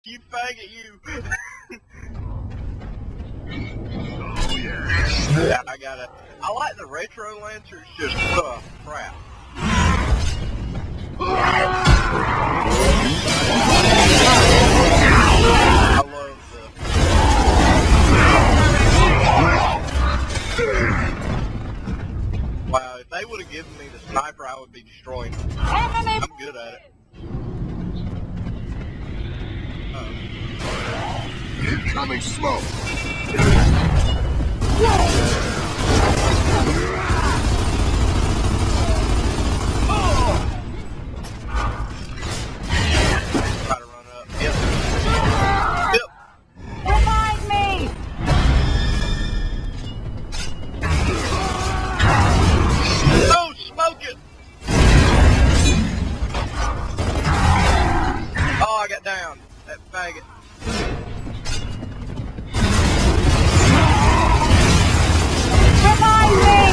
You faggot, you. Oh, yeah. Yeah, I got it. I like the retro lancers, just crap. I love the... Wow, if they would have given me the sniper, I would be destroying them. I'm good at it. Incoming smoke! Try to run up. Yep. Yep. Revive me! No, smoke it! Oh, I got down. That faggot. Revive me!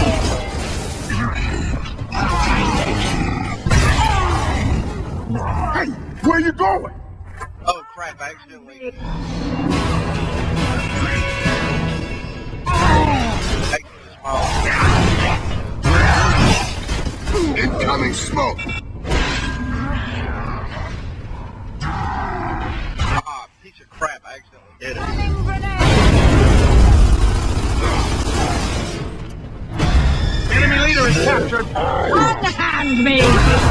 Hey, where you going? Oh crap, I accidentally... Incoming smoke! Ah, piece of crap, I accidentally did it. Burning grenade! Enemy leader is captured! Unhand me!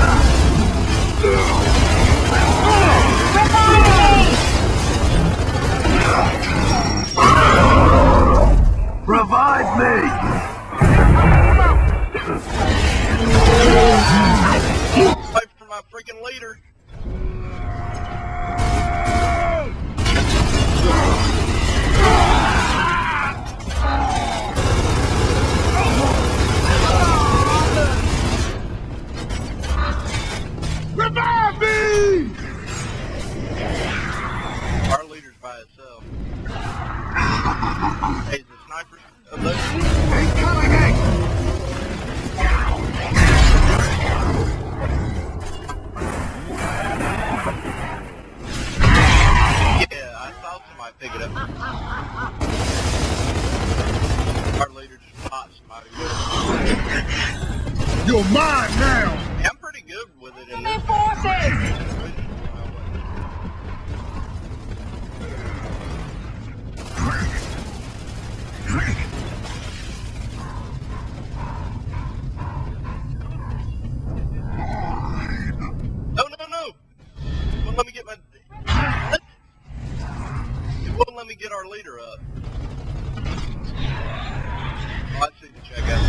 Revive me! Revive me! Fight for my freaking leader. Revive me! Our leader's by itself. Hey, the sniper of those. Incoming hate! Yeah, I saw somebody pick it up. Our leader just shot somebody with it. You're mine now! Yeah, I'm pretty good with it in Enemy this forces! No, no, no! It won't let me get my... It won't let me get our leader up. Oh, I see the checkout.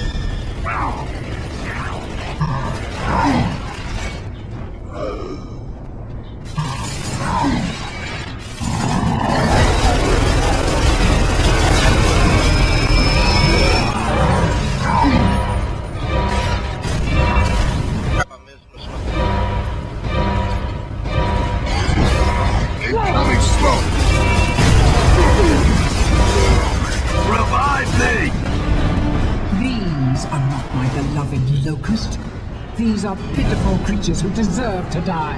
Crap, I missed my smoke. Incoming smoke! Revive me! These are not my beloved Locust. These are pitiful creatures who deserve to die.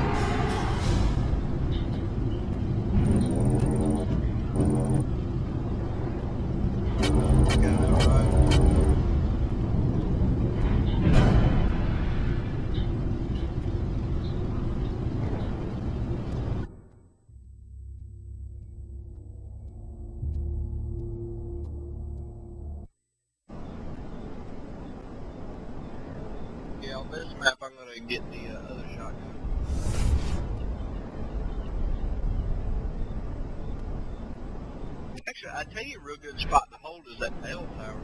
Yeah, on this map, I'm gonna get the other shotgun. Actually, I tell you a real good spot to hold is that bell tower.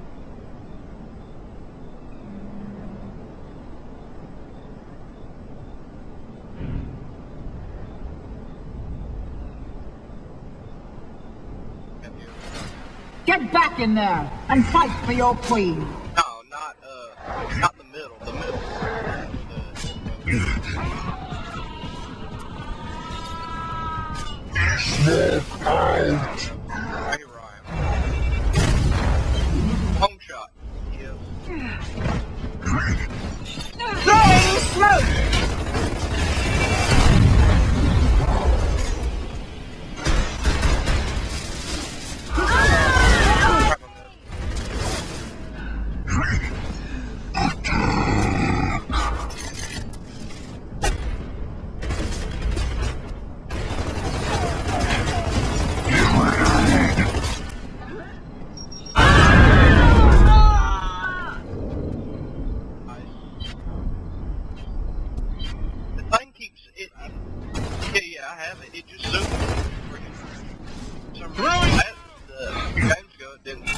Get back in there and fight for your queen. No, not the middle. The middle. Smoke out! Right here, Ryan. Home shot. Yes. Throwing smoke! it just zoomed. Throwing that games ago, it didn't.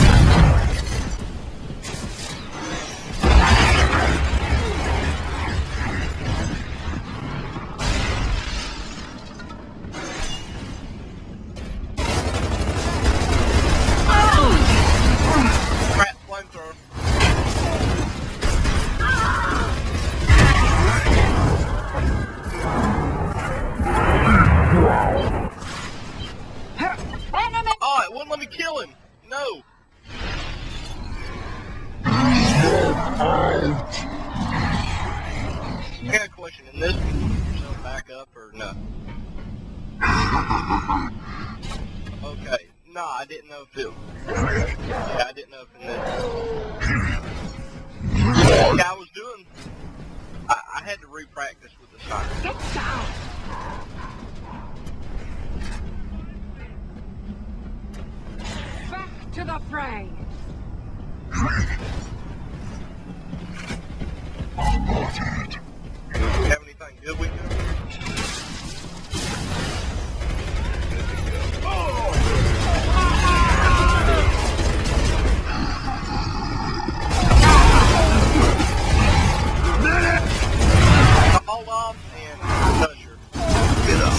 Crap, flamethrower. Oh, it wouldn't let me kill him. No. I got a question. In this, yourself back up or no? Okay. No, I didn't know if it. Yeah, I didn't know if in this. Yeah, I was doing. I had to re-practice with the sniper. Get down! Back to the fray! Have anything good we can do? Hold off and touch her. Get up.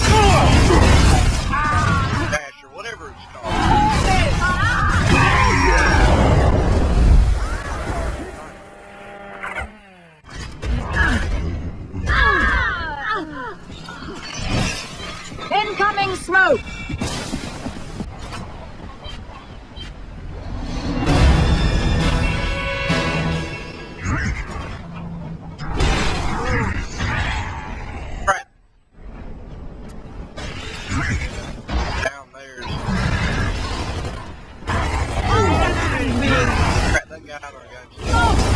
Dash her, whatever it's called. Incoming smoke! Crap. Down there. Crap, that guy out there got you.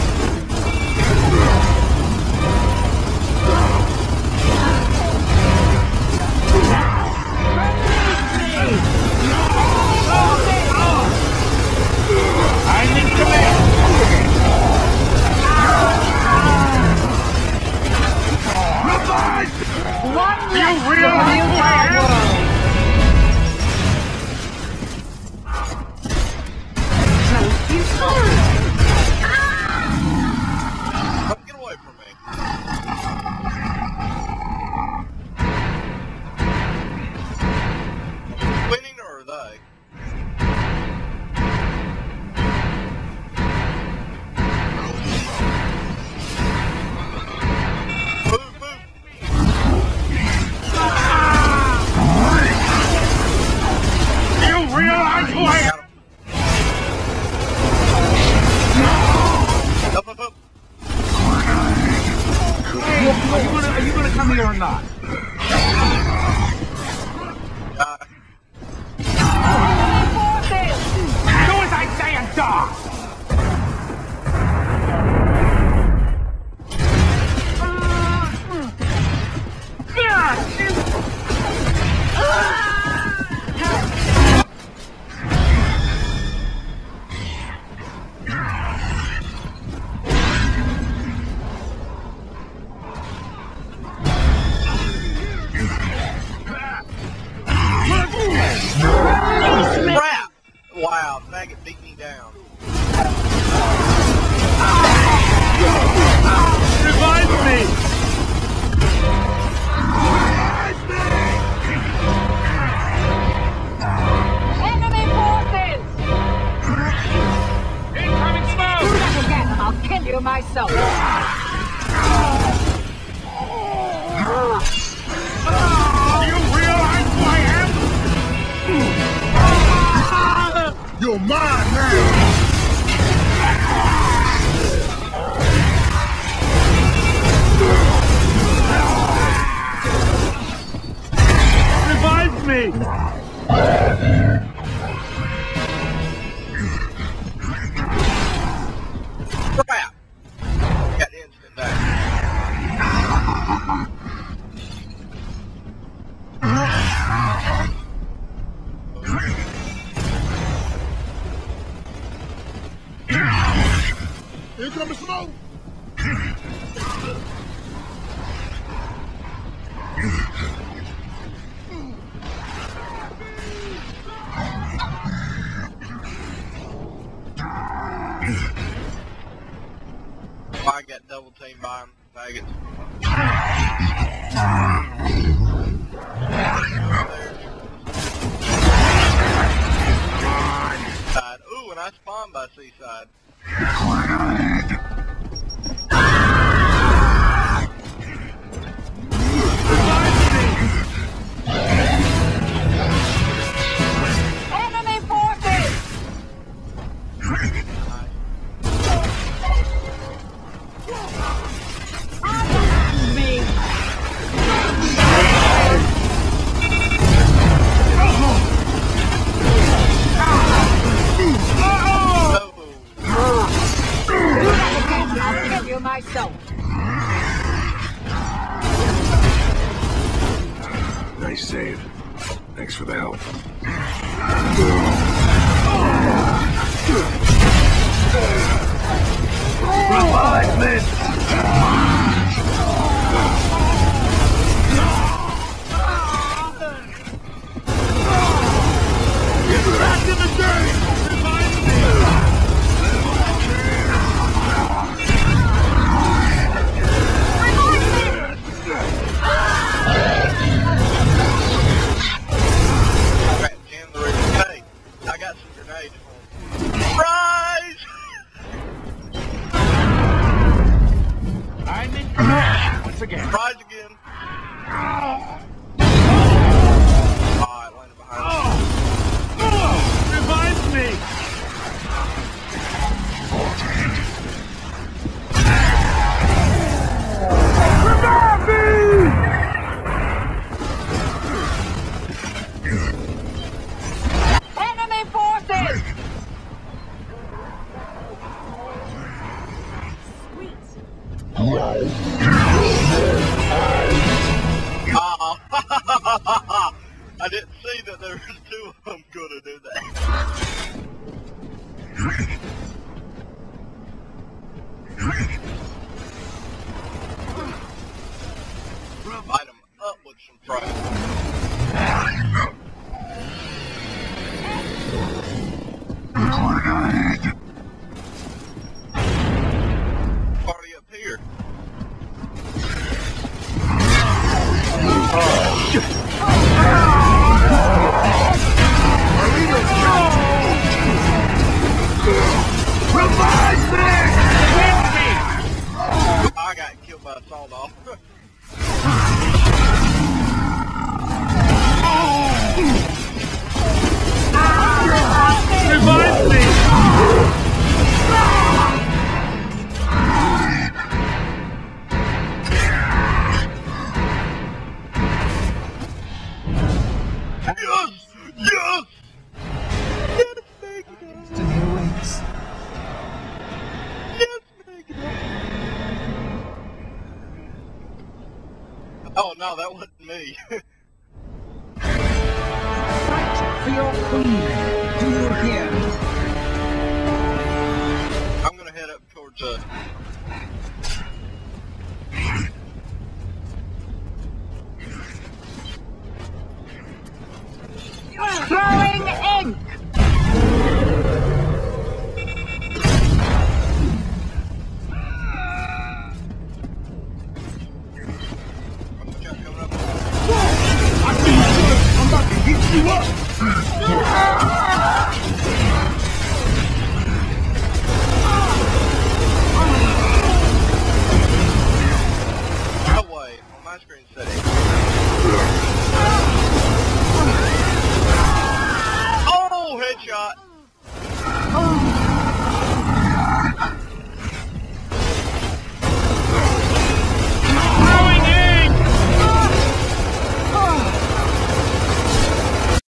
Get away from me. Winning or are they? Move, move. You realize who I am? Up, up, up. Are you gonna come here or not? Do as I say and die! Crap! Wow, faggot beat me down. Revive me! Enemy forces! Incoming smoke! Back again and I'll kill you myself! Do you realize who I am? You're mine now! Revive me! Crap! Got instant back. Here comes the smoke! mean by them, faggots. Ooh, and I spawned by Seaside. Enemy forces! Underhand me! I'll kill you myself. Nice save. Thanks for the help. Revive me! Get back in the game! Revive me! I got some grenades for him. Surprise! I'm in command once again. Surprise again. Alright, landed behind me. Revive me! Revive me! Enemy forces! I didn't see that there was two of them gonna do that. Light them up with some fries. Party up here. Revive me! I got killed by a sawed off. Revive me! Yes! Yes! Destiny awaits. Oh no, that wasn't me. Fight for your queen. Do you hear? I'm gonna head up towards Throwing ink! I'm about to heat you up!